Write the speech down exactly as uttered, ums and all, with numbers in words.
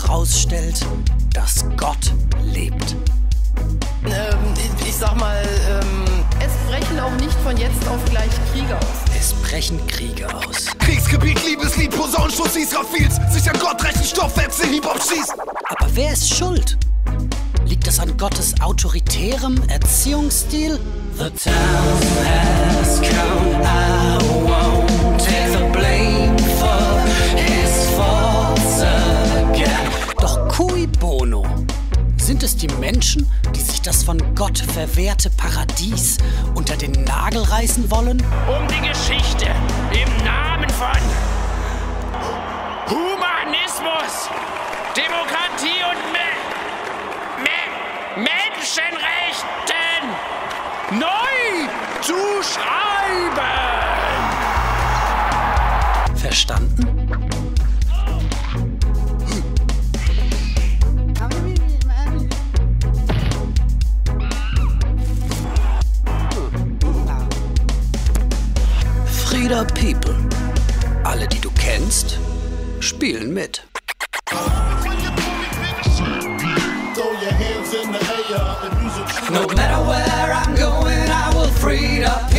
herausstellt, dass Gott lebt. Ähm, ich, ich sag mal, ähm, es brechen auch nicht von jetzt auf gleich Kriege aus. Es brechen Kriege aus. Kriegsgebiet, Liebeslied, Posaunenschuss Israfils. Sicher Gott, rechten Stoff, Webse, Hip-Hop schießt. Aber wer ist schuld? Liegt es an Gottes autoritärem Erziehungsstil? The time has come, I won't take the blame for his faults again. Doch cui bono? Sind es die Menschen, die sich das von Gott verwehrte Paradies unter den Nagel reißen wollen? Um die Geschichte im Namen von Humanismus, Demokratie und Me Me Menschenrechten neu zu schreiben. Verstanden? Frida People. Alle, die du kennst, spielen mit. No matter where I'm going, I will free up.